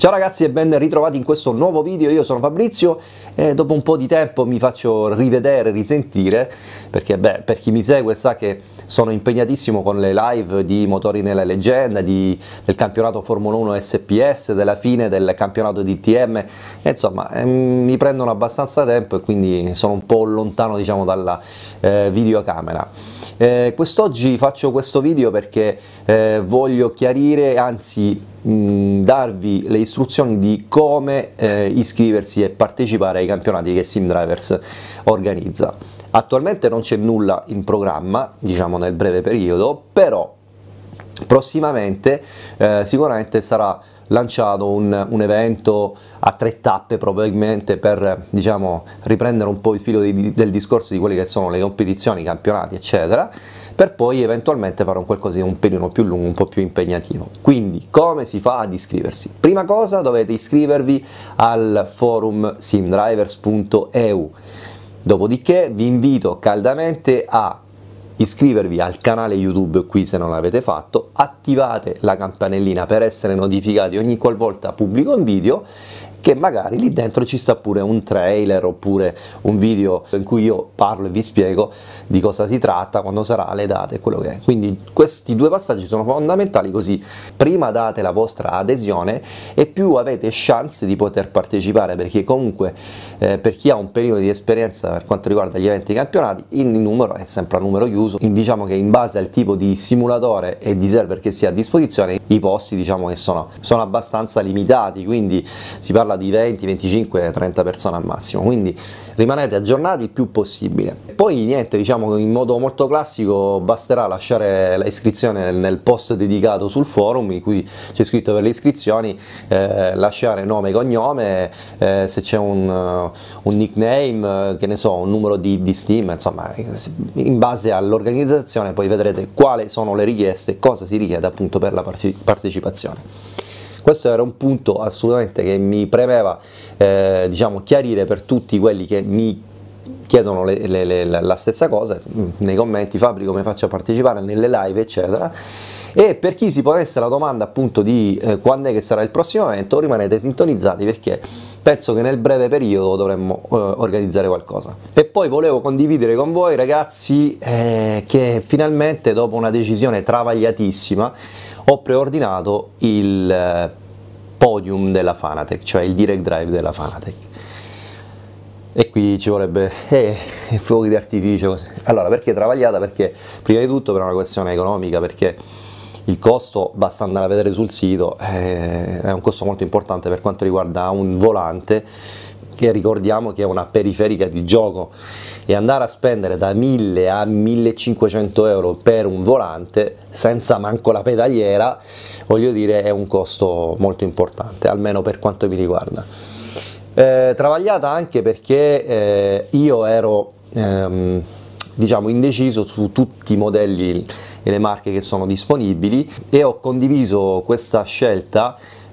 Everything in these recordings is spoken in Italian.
Ciao ragazzi e ben ritrovati in questo nuovo video. Io sono Fabrizio e dopo un po' di tempo mi faccio rivedere, risentire, perché per chi mi segue sa che sono impegnatissimo con le live di Motori nella Leggenda, del campionato Formula 1 SPS, della fine del campionato DTM, e insomma mi prendono abbastanza tempo e quindi sono un po' lontano, diciamo, dalla videocamera. Quest'oggi faccio questo video perché voglio chiarire, anzi darvi le istruzioni di come iscriversi e partecipare ai campionati che Sim Drivers organizza. Attualmente non c'è nulla in programma, diciamo nel breve periodo, però prossimamente sicuramente sarà lanciato un evento a 3 tappe, probabilmente per, diciamo, riprendere un po' il filo del discorso di quelle che sono le competizioni, i campionati eccetera, per poi eventualmente fare un qualcosa di un pelino più lungo, un po' più impegnativo. Quindi come si fa ad iscriversi? Prima cosa dovete iscrivervi al forum simdrivers.eu, dopodiché vi invito caldamente a iscrivervi al canale YouTube qui se non l'avete fatto, attivate la campanellina per essere notificati ogni qualvolta pubblico un video, che magari lì dentro ci sta pure un trailer oppure un video in cui io parlo e vi spiego di cosa si tratta, quando sarà, le date e quello che è. Quindi questi 2 passaggi sono fondamentali, così prima date la vostra adesione e più avete chance di poter partecipare, perché comunque per chi ha un periodo di esperienza per quanto riguarda gli eventi e i campionati, il numero è sempre a numero chiuso. Diciamo che in base al tipo di simulatore e di server che si ha a disposizione, i posti, diciamo, che sono abbastanza limitati, quindi si parla di 20, 25, 30 persone al massimo, quindi rimanete aggiornati il più possibile. Poi niente, diciamo, in modo molto classico basterà lasciare l'iscrizione nel post dedicato sul forum in cui c'è scritto per le iscrizioni, lasciare nome e cognome, se c'è un nickname, che ne so, un numero di Steam, insomma in base all'organizzazione poi vedrete quali sono le richieste e cosa si richiede appunto per la partecipazione. Questo era un punto assolutamente che mi premeva diciamo, chiarire per tutti quelli che mi chiedono la stessa cosa nei commenti: Fabri, come faccio a partecipare nelle live eccetera. E per chi si ponesse la domanda appunto di quando è che sarà il prossimo evento, rimanete sintonizzati perché penso che nel breve periodo dovremmo organizzare qualcosa. E poi volevo condividere con voi ragazzi che finalmente, dopo una decisione travagliatissima, ho preordinato il podium della Fanatec, cioè il direct drive della Fanatec. E qui ci vorrebbe fuochi di artificio così. Allora, perché travagliata? Perché prima di tutto per una questione economica, perché il costo, basta andare a vedere sul sito, è un costo molto importante per quanto riguarda un volante, che ricordiamo che è una periferica di gioco, e andare a spendere da 1000 a 1500 euro per un volante senza manco la pedaliera, voglio dire, è un costo molto importante, almeno per quanto mi riguarda. Travagliata anche perché io ero diciamo indeciso su tutti i modelli e le marche che sono disponibili, e ho condiviso questa scelta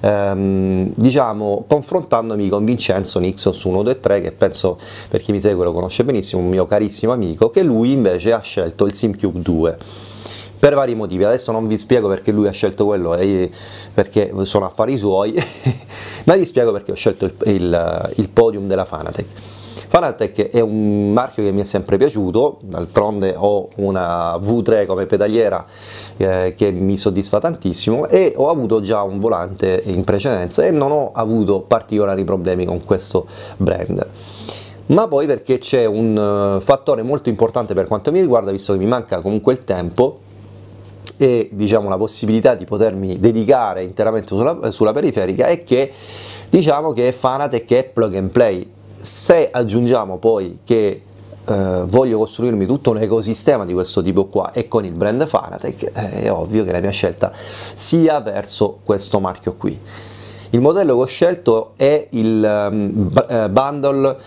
diciamo confrontandomi con Vincenzo Nixos 123, che penso per chi mi segue lo conosce benissimo, un mio carissimo amico, che lui invece ha scelto il SimCube 2 per vari motivi. Adesso non vi spiego perché lui ha scelto quello, perché sono affari suoi ma vi spiego perché ho scelto il podium della Fanatec. Fanatec è un marchio che mi è sempre piaciuto, d'altronde ho una V3 come pedaliera che mi soddisfa tantissimo, e ho avuto già un volante in precedenza e non ho avuto particolari problemi con questo brand. Ma poi perché c'è un fattore molto importante per quanto mi riguarda, visto che mi manca comunque il tempo e, diciamo, la possibilità di potermi dedicare interamente sulla periferica, è che, diciamo, che Fanatec è plug and play. Se aggiungiamo poi che voglio costruirmi tutto un ecosistema di questo tipo qua, e con il brand Fanatec, è ovvio che la mia scelta sia verso questo marchio qui. Il modello che ho scelto è il bundle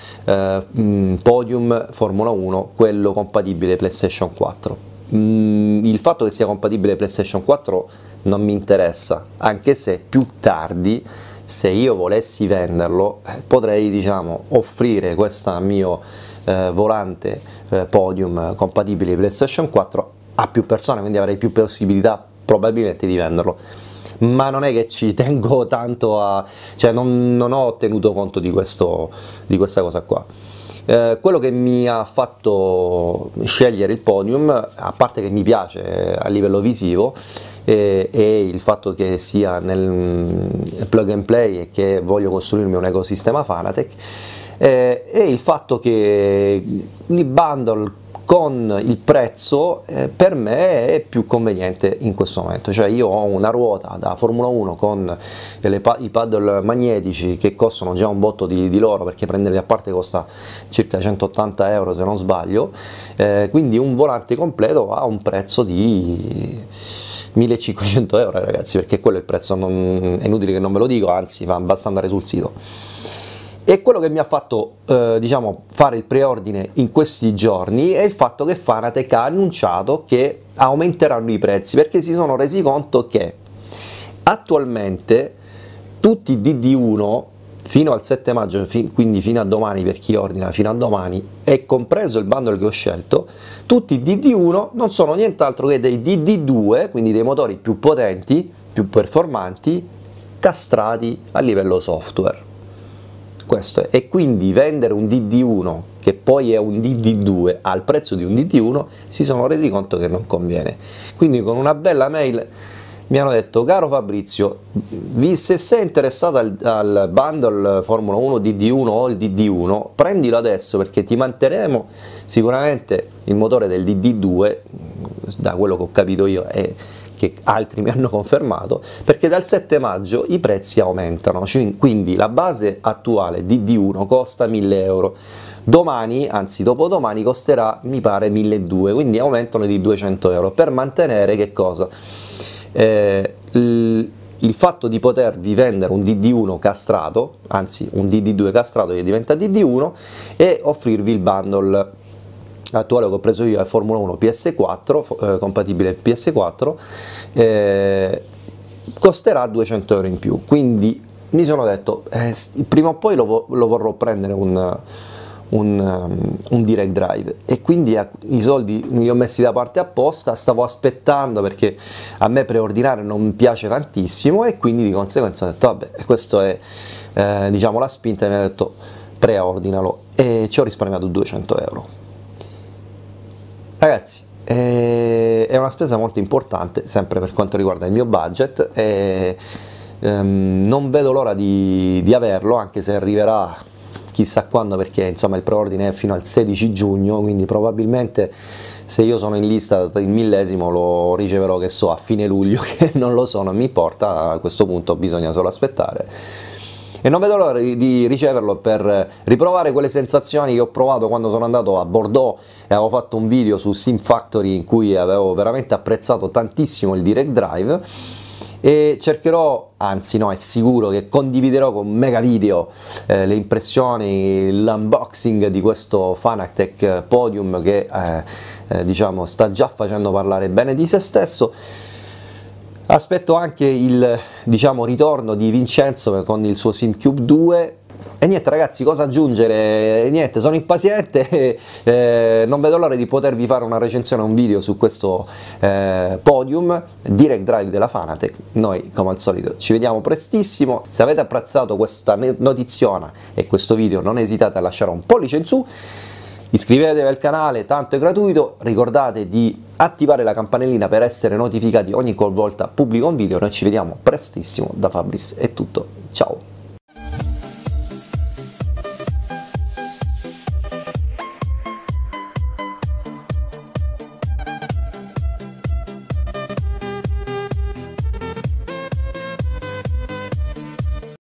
Podium Formula 1, quello compatibile PlayStation 4. Il fatto che sia compatibile PlayStation 4 non mi interessa, anche se più tardi, se io volessi venderlo, potrei, diciamo, offrire questo mio volante Podium compatibile PlayStation 4 a più persone, quindi avrei più possibilità probabilmente di venderlo. ma non è che ci tengo tanto a, cioè non ho tenuto conto di questa cosa qua. Quello che mi ha fatto scegliere il Podium, a parte che mi piace a livello visivo, è il fatto che sia nel plug and play e che voglio costruirmi un ecosistema Fanatec, e il fatto che il bundle con il prezzo per me è più conveniente in questo momento. Cioè io ho una ruota da Formula 1 con i paddle magnetici che costano già un botto di loro, perché prenderli a parte costa circa 180 euro se non sbaglio, quindi un volante completo ha un prezzo di 1500 euro, ragazzi, perché quello è il prezzo, è inutile che non ve lo dico, anzi basta andare sul sito. E quello che mi ha fatto diciamo, fare il preordine in questi giorni è il fatto che Fanatec ha annunciato che aumenteranno i prezzi, perché si sono resi conto che attualmente tutti i DD1 fino al 7 maggio, quindi fino a domani per chi ordina fino a domani, e compreso il bundle che ho scelto, tutti i DD1 non sono nient'altro che dei DD2, quindi dei motori più potenti, più performanti, castrati a livello software. Questo è. E quindi vendere un DD1 che poi è un DD2 al prezzo di un DD1 si sono resi conto che non conviene. Quindi con una bella mail mi hanno detto: caro Fabrizio, se sei interessato al bundle Formula 1 DD1 o il DD1, prendilo adesso, perché ti manterremo sicuramente il motore del DD2, da quello che ho capito io e che altri mi hanno confermato, perché dal 7 maggio i prezzi aumentano, quindi la base attuale DD1 costa 1000 euro, domani, anzi dopodomani, costerà mi pare 1200, quindi aumentano di 200 euro per mantenere che cosa? Il fatto di potervi vendere un DD1 castrato, anzi un DD2 castrato che diventa DD1, e offrirvi il bundle attuale che ho preso io è Formula 1 PS4, compatibile PS4, costerà 200 euro in più. Quindi mi sono detto prima o poi lo vorrò prendere un direct drive, e quindi i soldi li ho messi da parte apposta, stavo aspettando, perché a me preordinare non piace tantissimo, e quindi di conseguenza ho detto vabbè, questo è diciamo la spinta, e mi ha detto preordinalo, e ci ho risparmiato 200 euro. Ragazzi, è una spesa molto importante, sempre per quanto riguarda il mio budget, e non vedo l'ora di averlo, anche se arriverà chissà quando, perché insomma il preordine è fino al 16 giugno, quindi probabilmente se io sono in lista il 1000esimo lo riceverò, che so, a fine luglio, che non lo so, non mi importa, a questo punto bisogna solo aspettare. E non vedo l'ora di riceverlo per riprovare quelle sensazioni che ho provato quando sono andato a Bordeaux e avevo fatto un video su Sim Factory in cui avevo veramente apprezzato tantissimo il direct drive, e cercherò, anzi no, è sicuro che condividerò con mega video le impressioni, l'unboxing di questo Fanatec Podium che diciamo sta già facendo parlare bene di se stesso. Aspetto anche il, diciamo, ritorno di Vincenzo con il suo SimCube 2, e niente ragazzi, cosa aggiungere? Niente, sono impaziente, non vedo l'ora di potervi fare una recensione, un video su questo Podium direct drive della Fanatec. Noi come al solito ci vediamo prestissimo. Se avete apprezzato questa notiziona e questo video, non esitate a lasciare un pollice in su, iscrivetevi al canale, tanto è gratuito, ricordate di attivare la campanellina per essere notificati ogni qualvolta pubblico un video. Noi ci vediamo prestissimo. Da Fabris è tutto, ciao!